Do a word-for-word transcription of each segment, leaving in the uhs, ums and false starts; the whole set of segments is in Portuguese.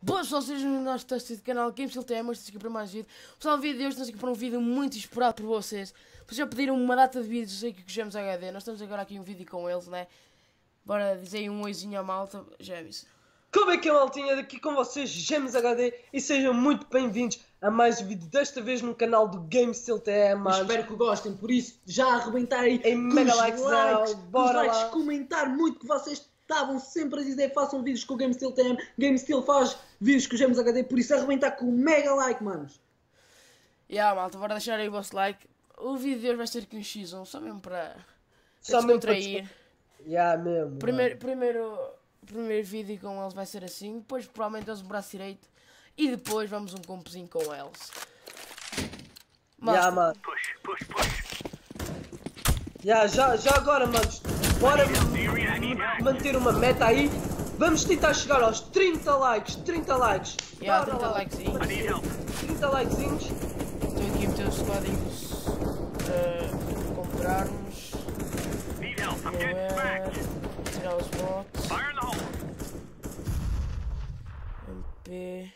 Boas pessoal, sejam no nosso teste do canal GameSteel T M, estamos aqui para mais vídeo. Pessoal, no vídeo de hoje estamos aqui para um vídeo muito esperado por vocês. Vocês já pediram uma data de vídeos aqui com o Gêmeos H D, nós estamos agora aqui um vídeo com eles, né? Bora dizer aí um oizinho à malta, Gêmeos. Como é que é, maltinha? Daqui com vocês, Gêmeos H D, e sejam muito bem-vindos a mais um vídeo, desta vez no canal do GameSteel T M. Espero que gostem, por isso já arrebentar aí em mega likes, likes, bora likes, lá. comentar muito que vocês estavam sempre a dizer façam vídeos com o GameSteel T M, GameSteel faz vídeos com o Gêmeos H D, por isso arrebentar com o mega like, manos. E yeah, malta, bora deixar aí o vosso like. O vídeo de hoje vai ser com um X um, só mesmo para Só mesmo para descontrair. Yeah, mesmo. Primeiro, primeiro, primeiro vídeo com eles vai ser assim, depois provavelmente eles o braço direito e depois vamos um compozinho com eles. Malta, Yeah, mano. Yeah, já, já agora, manos, bora manter uma meta aí. Vamos tentar chegar aos trinta likes, trinta likes. yeah, Bora trinta lá. likezinhos. trinta likezinhos. Estou aqui a meter os códigos para comprarmos. Moer, tirar os bots. M P.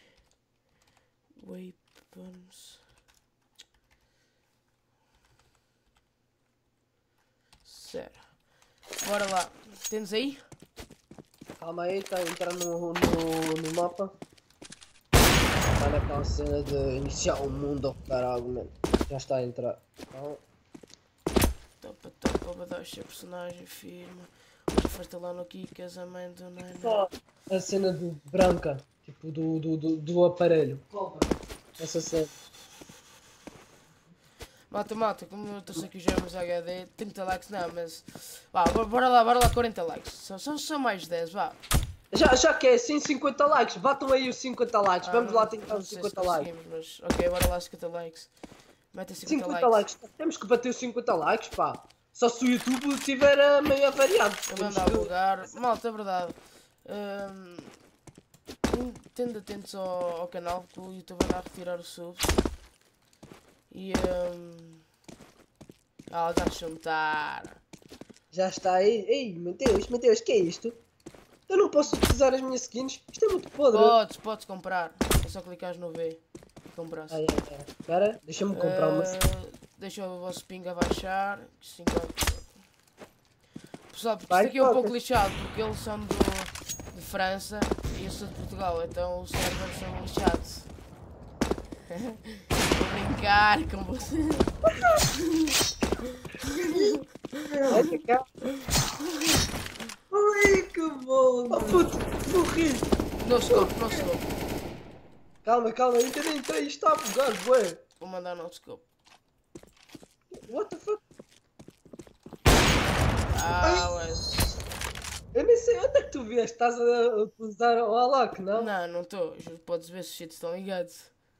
Weapons. Sério. Bora lá. Tens aí? Calma aí, está a entrar no, no, no mapa. Está naquela cena de iniciar o mundo, caralho, mano. Já está a entrar. Então, Topa, topa, obedece a personagem, firma. Oferta lá no aqui, casamento, não é? só a cena de branca, tipo do, do, do, do aparelho. Essa cena. Mata, mata, como eu estou aqui já nos H D, trinta likes não, mas. Vá, bora lá, bora lá, quarenta likes. São, são, são mais dez, vá. Já, já que é assim, cinquenta likes, batam aí os cinquenta likes, Ah, vamos não- lá tentar não os sei cinquenta se likes. conseguimos, Mas, ok, bora lá, cinquenta likes. Mete cinquenta, cinquenta likes. likes, temos que bater os cinquenta likes, pá. Só se o YouTube tiver a meio avariado. Eu Temos mando a que- lugar. Malta, é verdade. Hum, tendo atentos ao, ao canal, que o YouTube anda a retirar os subs. E. Hum, ah, já juntar. Já está aí. Ei, Mateus, Mateus, que é isto? Eu não posso utilizar as minhas skins, isto é muito podre. Podes, podes comprar. É só clicares no V e comprar. Ai, ai, ai. Espera, deixa-me comprar uma. Uh, deixa o vosso ping abaixar. cinquenta. Pessoal, porque Vai, isto aqui é um toca. pouco lixado, porque eles são do, de França e eu sou de Portugal, então os servers são lixados. Vou brincar com vocês. Olha cá. Ui, que bom! Oh puto, morri. No scope, no scope. Calma, calma, ainda nem entrei, isto está a bugar, bué. Vou mandar no scope. What the fuck? Ah, mas... Eu nem sei onde é que tu vieste, estás a utilizar o Alak, não? Não, não estou. Podes ver se os cheats estão ligados.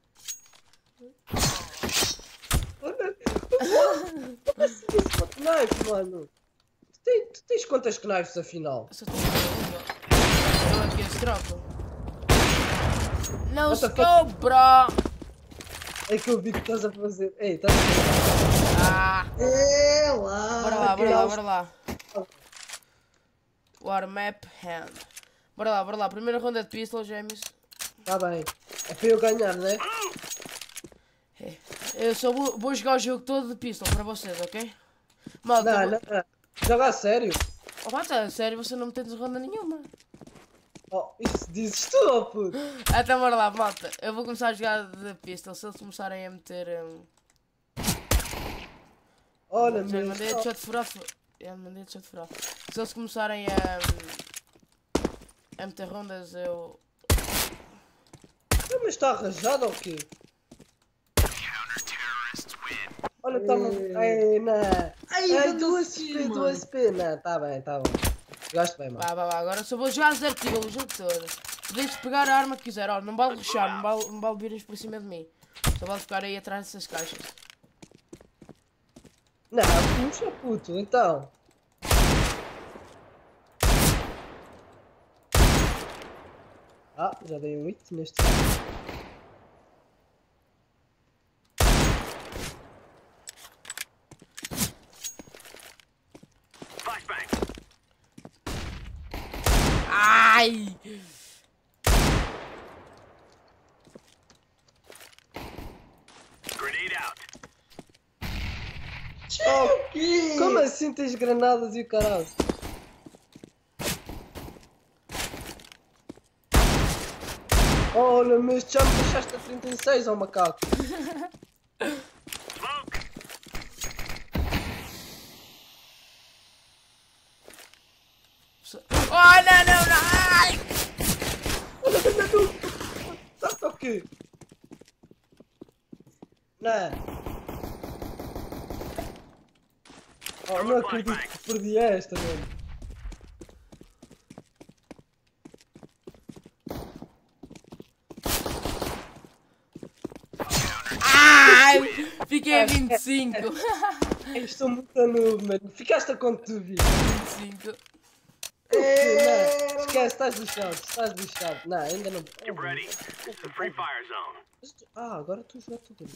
Onde é Como assim isso, mano? Knife, mano. Tu, tem, tu tens quantas knives afinal? Eu só tenho uma. Eu aqui esse troco. No What the fuck? scope, bro! É que eu vi que estás a fazer. Ei, estás a fazer. Ah! É lá! Bora lá, bora lá, aqueles- bora lá. War map hand. Bora lá, bora lá. Primeira ronda de pistol, gêmeos. Tá bem. É para eu ganhar, né? Eu só vou, vou jogar o jogo todo de pistol para vocês, ok? Malta, Não, vou- não, não. Joga a sério. Oh, malta, sério, você não me tens ronda nenhuma. Oh, isso dizes tu, oh puto. Então bora lá, malta. Eu vou começar a jogar de pistol. Se eles começarem a meter. Um... Olha, Já lhe meu. mandei headshot furar. Já lhe mandei headshot furar. Se eles começarem a. a meter rondas, eu. Oh, mas está arranjado ou quê? Olha, está uma. Ai, não. Ai, Ai, eu duas tô P, assim, duas mano. P. Não, tá bem, tá bem. Gosto bem, mano. Vá, vá, vá. Agora só vou jogar zero kill o jogo todo. Podeis pegar a arma que quiser. Olha, não vale rushar, não vale, não vale virem por cima de mim. Só vale ficar aí atrás dessas caixas. Não, puxa, puto, então. Ah, já dei um hit neste. Ai! Oh, quê? como assim tens granadas e o caralho? Olha, mas já me deixaste a trinta e seis, ó macaco. Oh, não, não, não! Ai! Olha, olha, tu! Sabe o quê? Não. Oh, não acredito que perdi esta, mano. Ai! Fiquei a vinte e cinco. Eu estou muito noob, mano. Ficaste a quanto tu vi? vinte e cinco. Não, esquece, estás lixado, estás lixado. Não, ainda não. Get ready. This is a free fire zone. Ah, agora tu jogas tudo.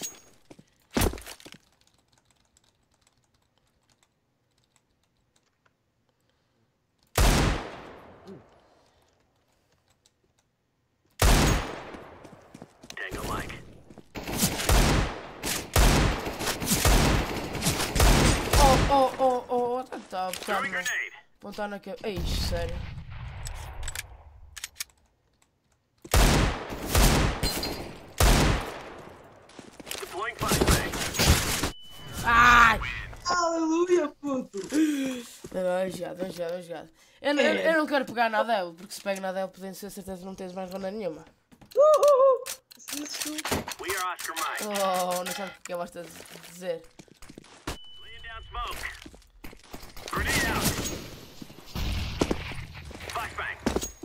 Tango Mike. Oh, oh, oh, oh, tá, tá, tá, Throwing mano. grenade. Pontar na cabeça. Ei, sério. Deploying flashbang. Ai! Aleluia, puto! Não jogado, não jogado, não jogado. Eu, não- eu, eu não quero pegar na Adele, porque se pego na Adele, podem ser certeza que não tens mais ronda nenhuma. Uhul! Isso. We are Oscar Mike. Oh, não sabe o que eu gosto de dizer. Laying down smoke. Grenade out. Flashbang.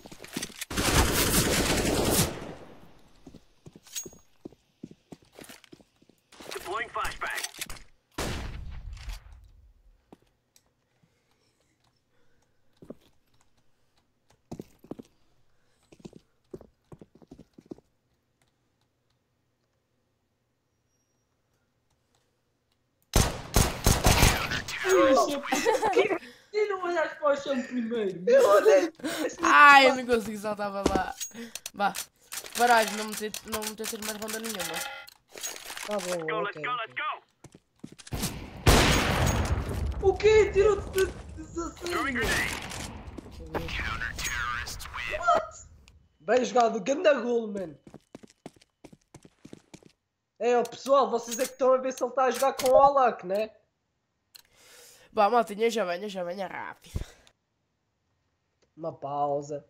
Deploying flashbang. E não olhaste para o chão primeiro? Eu olhei. Ai, eu não consigo saltar para lá. Vá. Paragem, não me ter, não me ter mais ronda nenhuma. Tá bom, Go, let's ok. go, let's go. O quê? Tirou-te de Throwing dezasseis? grenade. Bem jogado, ganda gol, mano. É, ó pessoal, vocês é que estão a ver se ele está a jogar com o Alak, né? Vá, maltinha, já venha, já venha rápido. Uma pausa.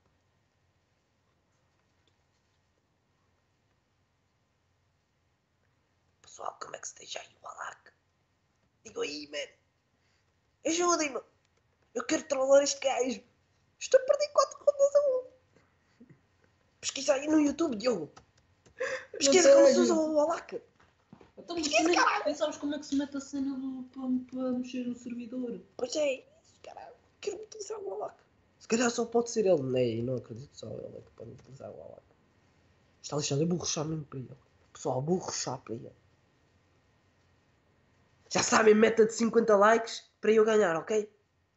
Pessoal, como é que se deixa aí o Alak? Digo aí, man. Ajudem-me. Eu quero trollar este gajo. Estou a perder quatro rondas a um. Pesquisa aí no YouTube, Diogo. Pesquisa como se usa o Alak. Então, mas Esquece, tu nem, caralho. nem sabes como é que se mete a cena do, para, para mexer no servidor. Pois é, isso, caralho. Quero utilizar o Alak. Se calhar só pode ser ele, né? E não acredito só ele é que pode utilizar o Alak. Está lixado, eu vou rushar mesmo para ele. Pessoal, vou rushar para ele. Já sabem, meta de cinquenta likes para eu ganhar, ok?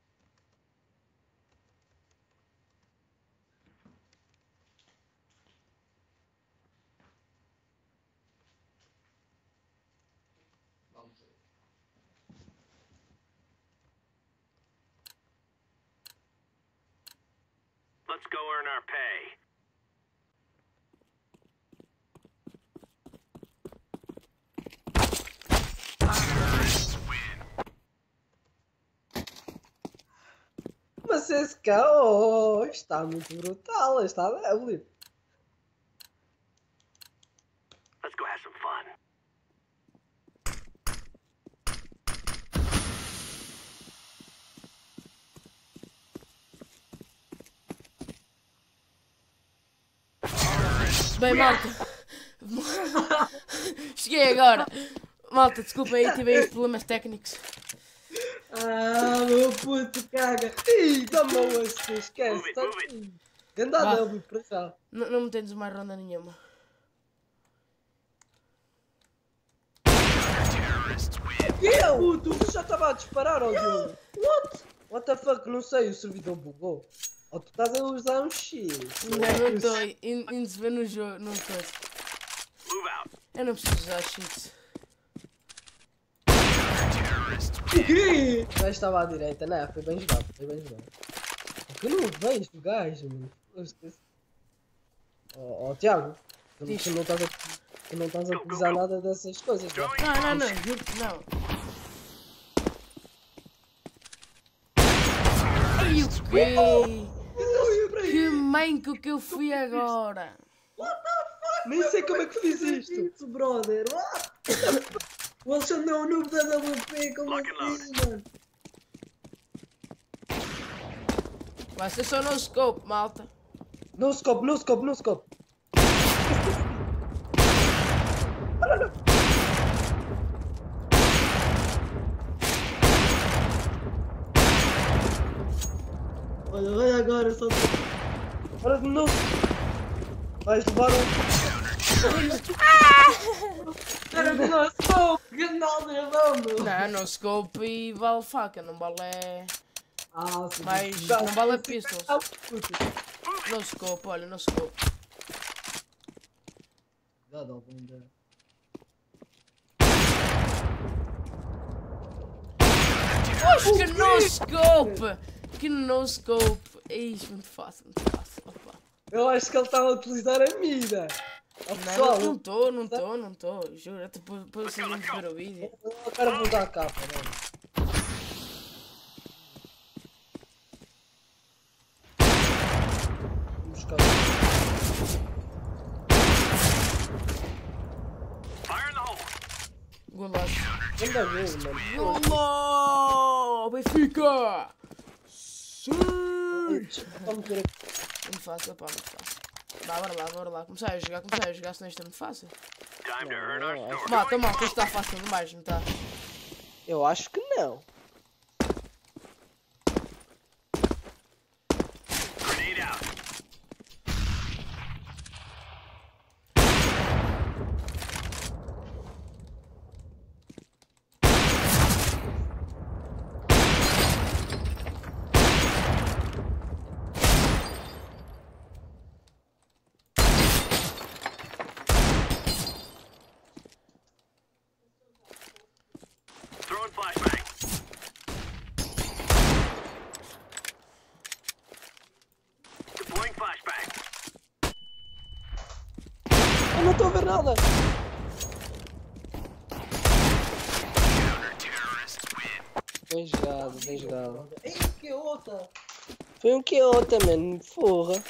Let's go earn our pay. Mas esse cara, oh, está muito brutal, está débil. Let's go have some fun. Bem, malta. Cheguei agora. Malta, desculpem aí, tive aí os problemas técnicos. Ah, meu puto, caga. Ih, dá-me um assist, esquece. Move it, Tá... move Ganda Vá. débil para já. N não me tens mais ronda nenhuma. Eu? Puto, você já estava a disparar, ó Diogo. What? What the fuck, não sei, o servidor bugou. Ou tu estás a usar um X. Não, não estou. Indo se ver no jogo, não estou. Move out. Eu não preciso usar cheats. O quê? O gajo estava à direita, não, foi bem jogado, foi bem jogado. Eu não vejo o gajo, mano. Ó, oh, Tiago, tu, Diz. tu não estás a, tu não estás a utilizar nada dessas coisas, já. Não, não, não, juro que não. Ai, o quê? Que manco que eu fui agora. Nem sei como é que fiz isto. Isso, brother. What? O Alexandre é um noob da W P, como Lock and load. assim, mano? Vai ser só no scope, malta. No scope, no scope, no scope. Olha, vai agora, só. Ora de novo. Vais levar um. Era que nós somos, que nós erramos. Não, no scope e vale faca, não vale. Ah, sim. Mas não vale pistols. No scope, olha, no scope. Já dá algum ideia. Oxe, que no scope! Que no scope! Ixi, muito fácil, muito fácil. Opa. Eu acho que ele estava a utilizar a mira. Ó, Não, pessoal, não estou, não estou, não estou. Juro, até depois depois vocês vão ver o vídeo. eu quero mudar a capa, mano. Vamos buscar. Fire in the hole. Golaço. Anda ver, mano. Golo! Benfica! Sim! Vamos ver aqui. Muito fácil, pá, muito fácil. Vá, bora lá, bora lá. Começar a jogar, começar a jogar, senão isto é muito fácil. Time to earn our store. Malta, malta, isto está fácil demais, não está? Eu acho que não. Grenade out. Throwing flashbang. Deploying flashbang. Eu não estou a ver nada. Bem jogado, bem jogado. Ei, que outra? Foi um que outra, mano. Porra.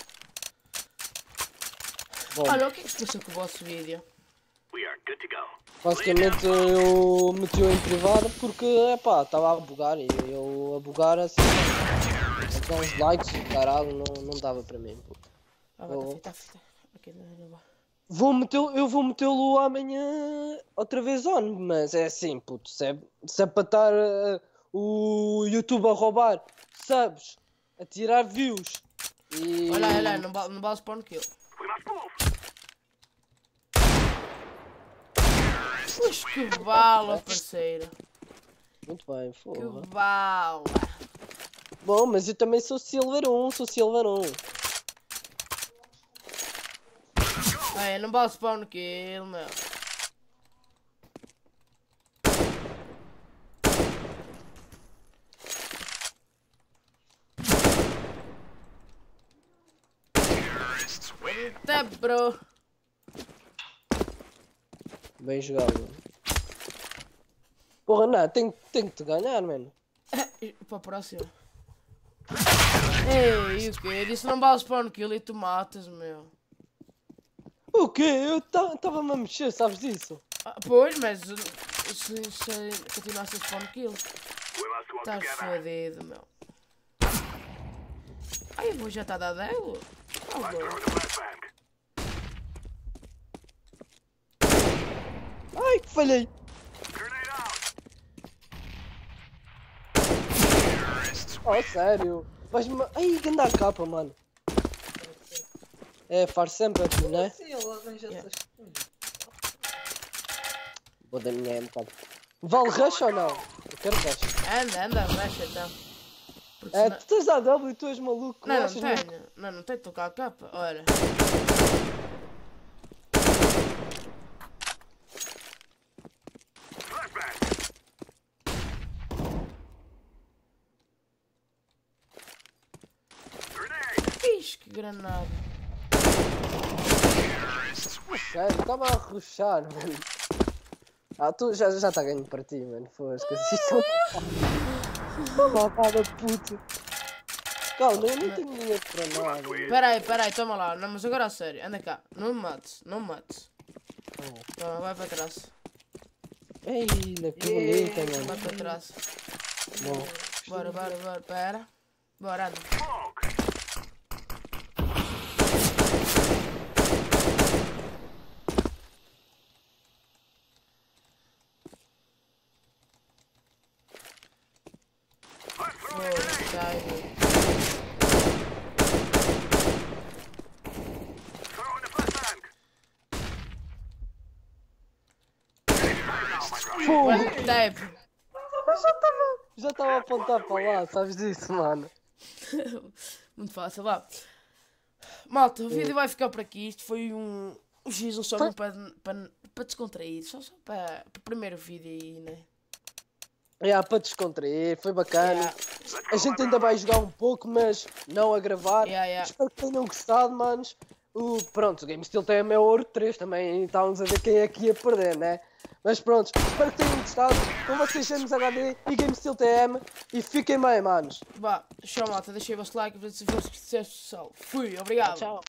Bom, Olha, o que é que se passou com o vosso vídeo? We are good to go. basicamente eu meti-o em privado porque, epá, estava a bugar e eu a bugar assim, com uns likes e caralho, não, não dava para mim. Puto. Ah, Oh. vai, tá fita, tá fita. Ok, não, não vai. Vou meter, eu vou metê-lo amanhã outra vez on, mas é assim, puto, se é, se é para estar uh, o YouTube a roubar subs, a tirar views e... Olha, olha, não vale, não vale spawn kill. We must move. Pois que bala, parceiro. Muito bem, Que porra. bala. Bom, mas eu também sou Silver um, sou Silver um. É, não vale spawn kill, meu. Eita, bro. Bem jogado, mano. Porra, não, tem, tem que te ganhar, mano. Para a próxima. Ei, o que? Disse não vale spawn kill e tu matas, meu. O quê? Eu estava-me a mexer, sabes disso? Ah, pois, mas uh, se, se continuasse a spawn kill, We must work estás together. fodido, meu. Ai, eu vou já estar a dar delo? Ah, I'm bom. throwing a flashbang. Ai, que falhei! Grenade out. Oh, sério? Mas-me... Ai, ganda a capa, mano. É, faz sempre aqui, né? Sim, ele arranja Yeah. essas coisas. Vou dar minha M, vale rush ou não? Eu quero rush. Anda, anda, mexe então. Porque É, senão- tu tens A W e tu és maluco. Não, não achas mesmo? tenho. Não, não tenho de tocar a capa. Olha. Flashbang. granada. Sério, estava a ruxar, mano. Ah, tu já já está ganhando para ti, mano. Fosca, isto é uma malvada puta. Calma, eu não tenho dinheiro para nada. mano. Peraí, peraí, toma lá. Não, mas agora a sério, anda cá. Não me mates, não me mates. Oh. Toma, vai para trás. Ei, que bonita, Vai mano. para trás. Bom, Bora, bora, bora, pera. Bora, anda. Smoke. Oh, sai. Throw in the flashbang. Quanto tempo? já estava a apontar para lá, sabes disso, mano. Muito fácil, vá. Malta, o vídeo vai ficar por aqui. Isto foi um, um X um só mesmo para, para, para descontrair. Só, só para, para o primeiro vídeo aí, né? É, para descontrair, foi bacana. Yeah. A gente ainda vai jogar um pouco, mas não a gravar. Yeah, yeah. Espero que tenham gostado, manos. O, pronto, o Game Steel T M é ouro três também, estávamos a ver quem é que ia perder, né? Mas pronto, espero que tenham gostado. Com vocês, James H D e Game Steel T M. E fiquem bem, manos. Vá, show malta, deixei o vosso like, se for sucesso, fui, obrigado. Tchau.